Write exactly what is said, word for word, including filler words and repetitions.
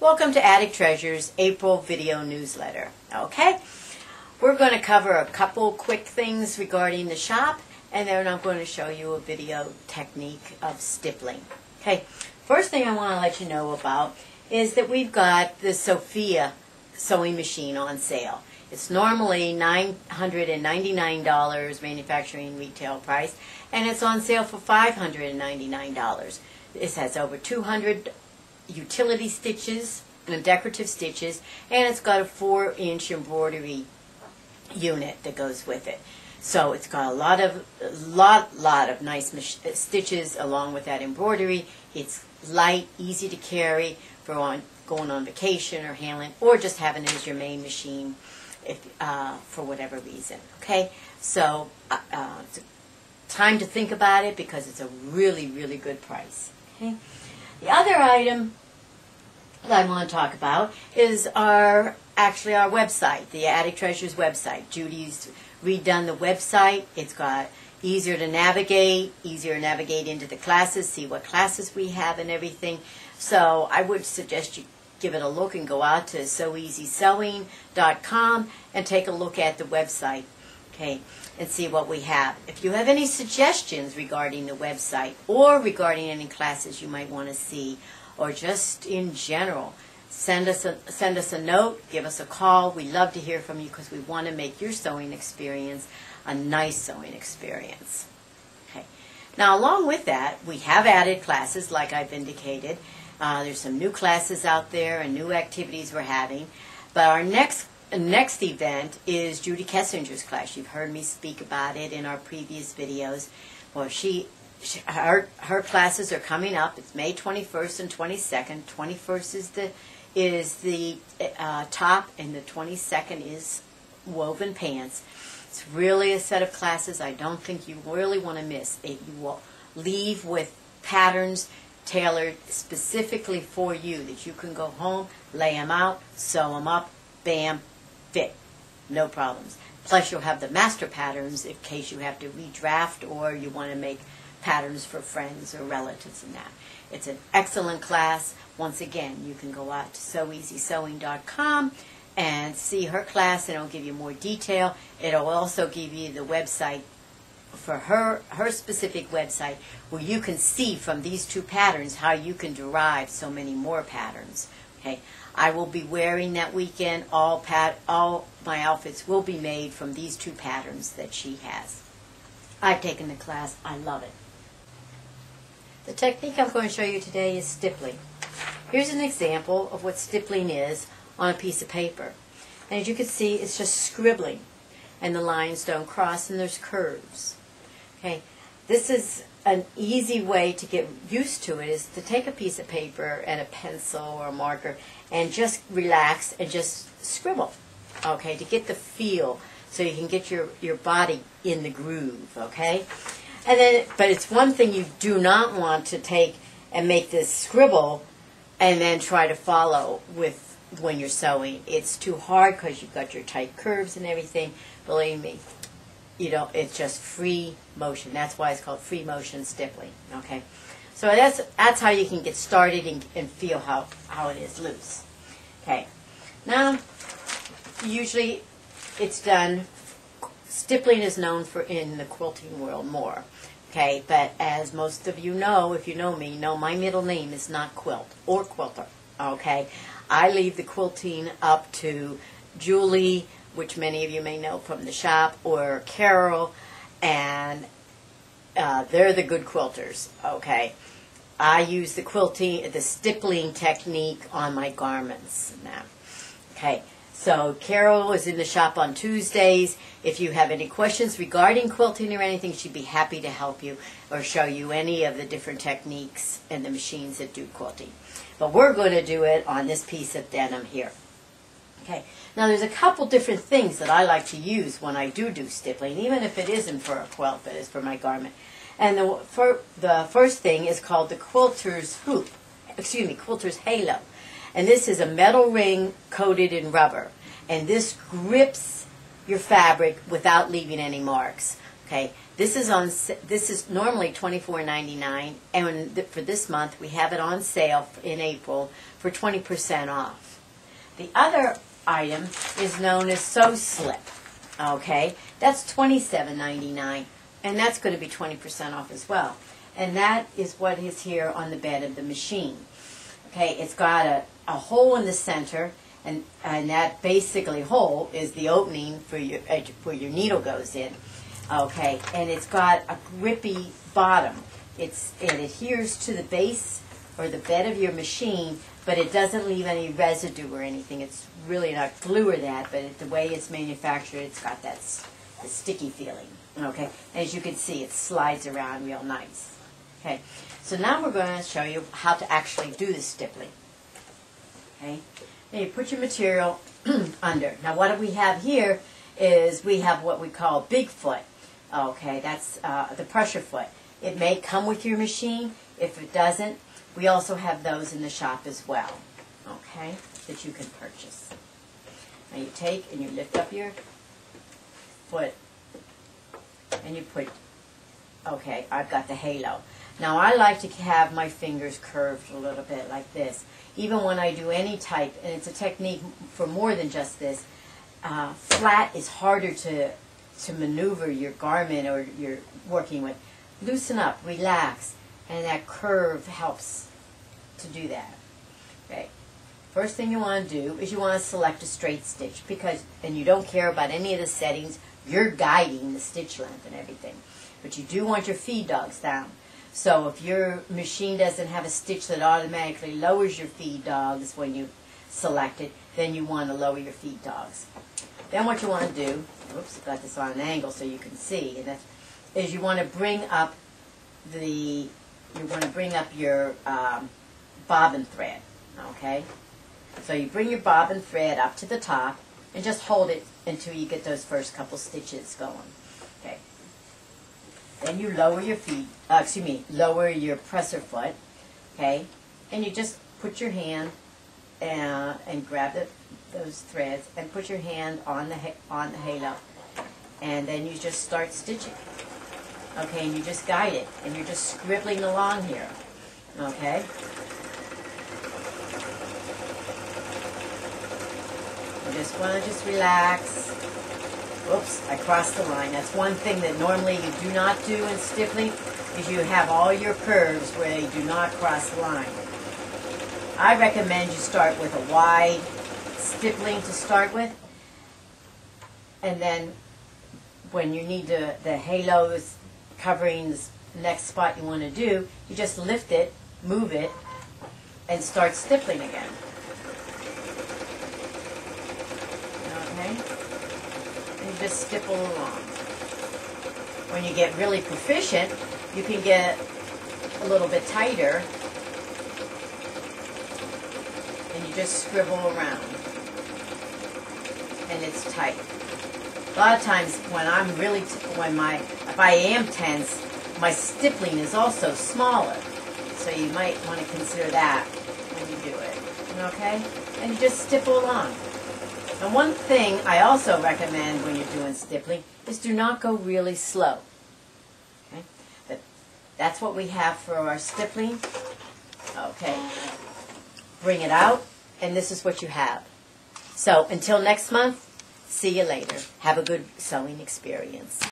Welcome to Attic Treasures April video newsletter. Okay, we're going to cover a couple quick things regarding the shop, and then I'm going to show you a video technique of stippling. Okay, first thing I want to let you know about is that we've got the Sophia sewing machine on sale. It's normally nine hundred ninety-nine dollars manufacturing retail price, and it's on sale for five hundred ninety-nine dollars. This has over two hundred utility stitches and decorative stitches, and it's got a four inch embroidery unit that goes with it. So it's got a lot of a lot lot of nice stitches along with that embroidery. It's light, easy to carry for on going on vacation or handling, or just having it as your main machine if uh, for whatever reason. Okay, so uh, uh, it's time to think about it because it's a really really good price. Okay. The other item that I want to talk about is our actually our website, the Attic Treasures website. Judy's redone the website. It's got easier to navigate, easier to navigate into the classes, see what classes we have and everything. So I would suggest you give it a look and go out to sew easy sewing dot com and take a look at the website. Okay, and see what we have. If you have any suggestions regarding the website or regarding any classes you might want to see, or just in general, send us a send us a note, give us a call. We love to hear from you because we want to make your sewing experience a nice sewing experience. Okay. Now, along with that, we have added classes, like I've indicated. Uh, there's some new classes out there and new activities we're having. But our next next event is Judy Kessinger's class. You've heard me speak about it in our previous videos. Well, she, she her her classes are coming up. It's May twenty-first and twenty-second. twenty-first is the is the uh, top, and the twenty-second is woven pants. It's really a set of classes I don't think you really want to miss. It, you will leave with patterns tailored specifically for you that you can go home, lay them out, sew them up, bam, fit. No problems. Plus you'll have the master patterns in case you have to redraft or you want to make patterns for friends or relatives and that. It's an excellent class. Once again, you can go out to sew easy sewing dot com and see her class, and it'll give you more detail. It'll also give you the website for her her specific website where you can see from these two patterns how you can derive so many more patterns. Okay, I will be wearing that weekend. All pat all my outfits will be made from these two patterns that she has. I've taken the class. I love it. The technique I'm going to show you today is stippling. Here's an example of what stippling is on a piece of paper. And as you can see, it's just scribbling, and the lines don't cross, and there's curves. Okay, this is an easy way to get used to it, is to take a piece of paper and a pencil or a marker and just relax and just scribble, okay, to get the feel so you can get your, your body in the groove, okay? And then, but it's one thing you do not want to take and make this scribble and then try to follow with when you're sewing. It's too hard because you've got your tight curves and everything. Believe me, you know, it's just free motion. That's why it's called free motion stippling, okay? So that's that's how you can get started and, and feel how, how it is loose. Okay, now usually it's done, stippling is known for in the quilting world more, okay? But as most of you know, if you know me, know my middle name is not Quilt or Quilter, okay? I leave the quilting up to Julie, which many of you may know from the shop, or Carol, and uh, they're the good quilters, okay? I use the quilting, the stippling technique on my garments now. Okay, so Carol is in the shop on Tuesdays. If you have any questions regarding quilting or anything, she'd be happy to help you or show you any of the different techniques and the machines that do quilting. But we're going to do it on this piece of denim here. Okay, now there's a couple different things that I like to use when I do do stippling, even if it isn't for a quilt, but it's for my garment. And the, for, the first thing is called the quilter's hoop, excuse me, quilter's halo. And this is a metal ring coated in rubber. And this grips your fabric without leaving any marks. Okay, This is on. This is normally twenty-four ninety-nine, and for this month we have it on sale in April for twenty percent off. The other item is known as Sew Slip. Okay, that's twenty-seven ninety-nine, and that's going to be twenty percent off as well. And that is what is here on the bed of the machine. Okay, it's got a, a hole in the center, and and that basically hole is the opening for your where your needle goes in. Okay, and it's got a grippy bottom. It's it adheres to the base or the bed of your machine, but it doesn't leave any residue or anything. It's really not glue or that, but it, the way it's manufactured, it's got that the sticky feeling. Okay, and as you can see, it slides around real nice. Okay, so now we're going to show you how to actually do the stippling. Okay, now you put your material under. Now what we have here is we have what we call Bigfoot. Okay, that's uh, the pressure foot. It may come with your machine. If it doesn't, we also have those in the shop as well, okay, that you can purchase. Now you take and you lift up your foot and you put, okay, I've got the halo. Now I like to have my fingers curved a little bit like this. Even when I do any type, and it's a technique for more than just this, uh, flat is harder to to maneuver your garment or you're working with. Loosen up, relax, and that curve helps to do that. Okay. First thing you want to do is you want to select a straight stitch, because, and you don't care about any of the settings, you're guiding the stitch length and everything. But you do want your feed dogs down. So if your machine doesn't have a stitch that automatically lowers your feed dogs when you select it, then you want to lower your feed dogs. Then what you want to do, oops, I got this on an angle so you can see, and that's, is you want to bring up the, you want to bring up your um, bobbin thread, okay? So you bring your bobbin thread up to the top and just hold it until you get those first couple stitches going, okay? Then you lower your feet, uh, excuse me, lower your presser foot, okay? And you just put your hand uh, and grab the, those threads and put your hand on the on the halo, and then you just start stitching. Okay, and you just guide it, and you're just scribbling along here. Okay. You just want to just relax. Oops, I crossed the line. That's one thing that normally you do not do in stippling, is you have all your curves where you do not cross the line. I recommend you start with a wide stippling to start with, and then when you need to, the halos covering the next spot you want to do, you just lift it, move it, and start stippling again. Okay? And you just stipple along. When you get really proficient, you can get a little bit tighter, and you just scribble around, and it's tight. A lot of times when I'm really, t when my, if I am tense, my stippling is also smaller. So you might want to consider that when you do it. Okay? And you just stipple along. And one thing I also recommend when you're doing stippling is do not go really slow. Okay? But that's what we have for our stippling. Okay. Bring it out, and this is what you have. So until next month, see you later. Have a good sewing experience.